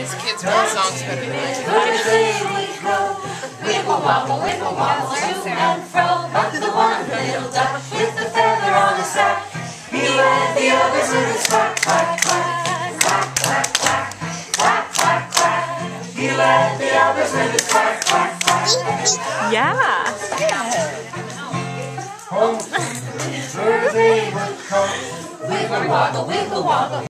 These kids know songs better than I do. Wiggle wobble, to and fro. Back to the one little duck with the feather on his back. He led the others with his quack, quack, quack, quack, quack, quack, quack, quack, quack. He led the others with his quack, quack, quack. Yeah. Home, where they would come. Wiggle woggle, wiggle woggle.